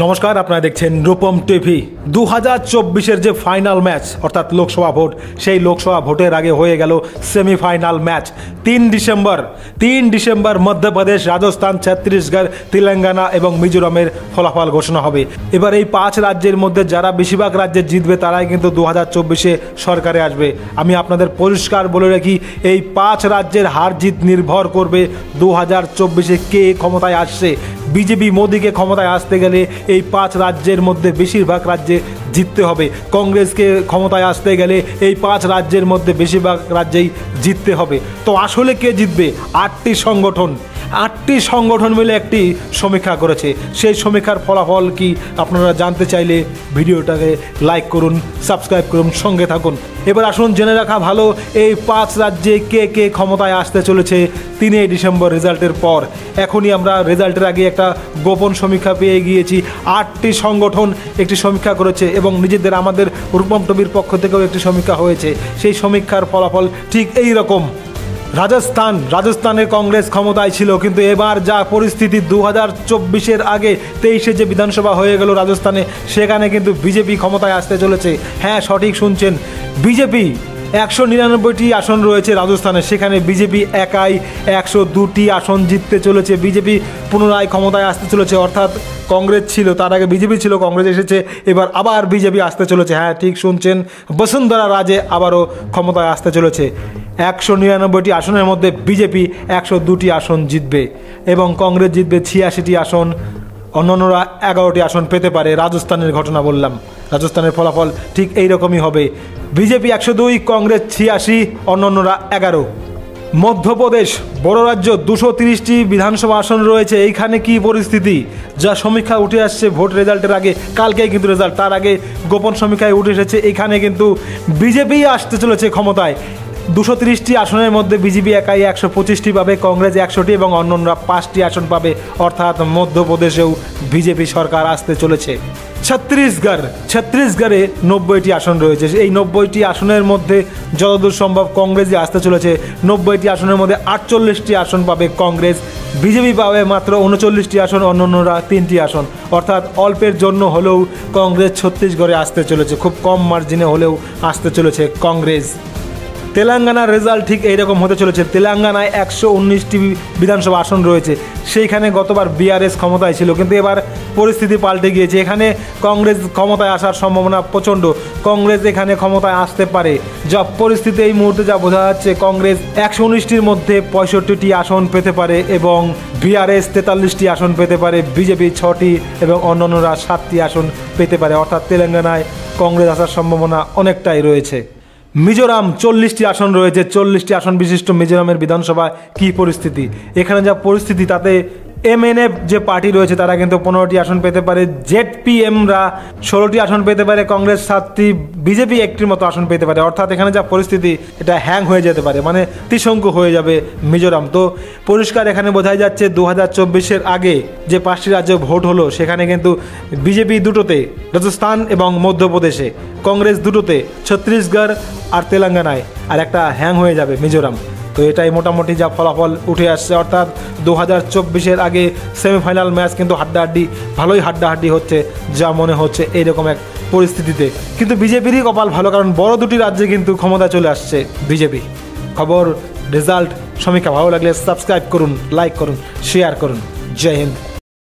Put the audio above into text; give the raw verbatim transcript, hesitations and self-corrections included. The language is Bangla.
নমস্কার, আপনারা দেখছেন রূপম টিভি। দু হাজার চব্বিশের যে ফাইনাল ম্যাচ অর্থাৎ লোকসভা ভোট, সেই লোকসভা ভোটের আগে হয়ে গেল সেমিফাইনাল ম্যাচ। তিন ডিসেম্বর তিন ডিসেম্বর মধ্যপ্রদেশ, রাজস্থান, ছত্তিশগড়, তেলেঙ্গানা এবং মিজোরামের ফলাফল ঘোষণা হবে। এবার এই পাঁচ রাজ্যের মধ্যে যারা বেশিরভাগ রাজ্যে জিতবে তারাই কিন্তু দু হাজার চব্বিশে সরকারে আসবে। আমি আপনাদের পরিষ্কার বলে রাখি, এই পাঁচ রাজ্যের হার জিত নির্ভর করবে দু হাজার চব্বিশে কে ক্ষমতায় আসছে। বিজেপি মোদিকে ক্ষমতায় আসতে গেলে এই পাঁচ রাজ্যের মধ্যে বেশিরভাগ রাজ্যে জিততে হবে। কংগ্রেসকে ক্ষমতায় আসতে গেলে এই পাঁচ রাজ্যের মধ্যে বেশিরভাগ রাজ্যেই জিততে হবে। তো আসলে কে জিতবে? আটটি সংগঠন আটটি সংগঠন মিলে একটি সমীক্ষা করেছে। সেই সমীক্ষার ফলাফল কি আপনারা জানতে চাইলে ভিডিওটাকে লাইক করুন, সাবস্ক্রাইব করুন, সঙ্গে থাকুন। এবার আসুন জেনে রাখা ভালো, এই পাঁচ রাজ্যে কে কে ক্ষমতায় আসতে চলেছে তিনই ডিসেম্বর রেজাল্টের পর। এখনই আমরা রেজাল্টের আগে একটা গোপন সমীক্ষা পেয়ে গিয়েছি। আটটি সংগঠন একটি সমীক্ষা করেছে এবং নিজেদের আমাদের রূপম টিভির পক্ষ থেকেও একটি সমীক্ষা হয়েছে। সেই সমীক্ষার ফলাফল ঠিক এই রকম। রাজস্থান রাজস্থানের কংগ্রেস ক্ষমতায় ছিল, কিন্তু এবার যা পরিস্থিতি দু হাজার চব্বিশের আগে তেইশে যে বিধানসভা হয়ে গেল রাজস্থানে, সেখানে কিন্তু বিজেপি ক্ষমতায় আসতে চলেছে। হ্যাঁ, সঠিক শুনছেন, বিজেপি। একশো নিরানব্বইটি আসন রয়েছে রাজস্থানে, সেখানে বিজেপি একাই একশো দুটি আসন জিততে চলেছে। বিজেপি পুনরায় ক্ষমতায় আসতে চলেছে, অর্থাৎ কংগ্রেস ছিল, তার আগে বিজেপি ছিল, কংগ্রেস এসেছে, এবার আবার বিজেপি আসতে চলেছে। হ্যাঁ, ঠিক শুনছেন, বসুন্ধরা রাজে আবারও ক্ষমতায় আসতে চলেছে। একশো নিরানব্বইটি আসনের মধ্যে বিজেপি একশো দুটি আসন জিতবে এবং কংগ্রেস জিতবে ছিয়াশিটি আসন, অন্যান্যরা এগারোটি আসন পেতে পারে। রাজস্থানের ঘটনা বললাম, রাজস্থানের ফলাফল ঠিক এইরকমই হবে। বিজেপি একশো দুই, কংগ্রেস ছিয়াশি, অন্যান্যরা এগারো। মধ্যপ্রদেশ বড় রাজ্য, দুশো তিরিশটি বিধানসভা আসন রয়েছে। এইখানে কি পরিস্থিতি? যা সমীক্ষা উঠে আসছে ভোট রেজাল্টের আগে, কালকেই কিন্তু রেজাল্ট, তার আগে গোপন সমীক্ষায় উঠে এসেছে, এখানে কিন্তু বিজেপি আসতে চলেছে ক্ষমতায়। দুশো তিরিশটি আসনের মধ্যে বিজেপি একাই একশো পঁচিশটি পাবে, কংগ্রেস একশোটি এবং অন্যান্যরা পাঁচটি আসন পাবে, অর্থাৎ মধ্যপ্রদেশেও বিজেপি সরকার আসতে চলেছে। ছত্তিশগড় ছত্তিশগড়ে নব্বইটি আসন রয়েছে। এই নব্বইটি আসনের মধ্যে যতদূর সম্ভব কংগ্রেসই আসতে চলেছে। নব্বইটি আসনের মধ্যে আটচল্লিশটি আসন পাবে কংগ্রেস, বিজেপি পাবে মাত্র উনচল্লিশটি আসন, অন্যান্যরা তিনটি আসন, অর্থাৎ অল্পের জন্য হলেও কংগ্রেস ছত্তিশগড়ে আসতে চলেছে, খুব কম মার্জিনে হলেও আসতে চলেছে কংগ্রেস। তেলেঙ্গানার রেজাল্ট ঠিক এইরকম হতে চলেছে। তেলেঙ্গানায় একশো উনিশটি বিধানসভা আসন রয়েছে, সেইখানে গতবার বিআরএস ক্ষমতায় ছিল, কিন্তু এবার পরিস্থিতি পাল্টে গিয়েছে। এখানে কংগ্রেস ক্ষমতায় আসার সম্ভাবনা প্রচণ্ড, কংগ্রেস এখানে ক্ষমতায় আসতে পারে। যা পরিস্থিতি এই মুহূর্তে যা বোঝা যাচ্ছে, কংগ্রেস একশো উনিশটির মধ্যে পঁয়ষট্টিটি আসন পেতে পারে এবং বিআরএস তেতাল্লিশটি আসন পেতে পারে, বিজেপি ছটি এবং অন্যান্যরা সাতটি আসন পেতে পারে, অর্থাৎ তেলেঙ্গানায় কংগ্রেস আসার সম্ভাবনা অনেকটাই রয়েছে। মিজোরাম চল্লিশটি আসন রয়েছে, চল্লিশটি আসন বিশিষ্ট মিজোরামের বিধানসভায় কী পরিস্থিতি? এখানে যা পরিস্থিতি তাতে এমএনএফ যে পার্টি রয়েছে তারা কিন্তু পনেরোটি আসন পেতে পারে, জেডপিএমরা ষোলোটি আসন পেতে পারে, কংগ্রেস সাতটি, বিজেপি একটির মতো আসন পেতে পারে। অর্থাৎ এখানে যা পরিস্থিতি, এটা হ্যাং হয়ে যেতে পারে, মানে ত্রিশঙ্কু হয়ে যাবে মিজোরাম। তো পরিষ্কার এখানে বোঝাই যাচ্ছে দু হাজার চব্বিশের আগে যে পাঁচটি রাজ্যে ভোট হলো, সেখানে কিন্তু বিজেপি দুটোতে, রাজস্থান এবং মধ্যপ্রদেশে, কংগ্রেস দুটোতে, ছত্তিশগড় আর তেলেঙ্গানায়, আর একটা হ্যাং হয়ে যাবে মিজোরাম। তো এটাই মোটামুটি যা ফলাফল উঠে আসছে, অর্থাৎ দু হাজার চব্বিশের আগে সেমিফাইনাল ম্যাচ কিন্তু হাড্ডাহাড্ডি, ভালোই হাড্ডাহাড্ডি হচ্ছে যা মনে হচ্ছে এইরকম এক পরিস্থিতিতে। কিন্তু বিজেপিরই কপাল ভালো, কারণ বড় দুটি রাজ্যে কিন্তু ক্ষমতা চলে আসছে বিজেপি। খবর, রেজাল্ট, সমীক্ষা ভালো লাগলে সাবস্ক্রাইব করুন, লাইক করুন, শেয়ার করুন। জয় হিন্দ।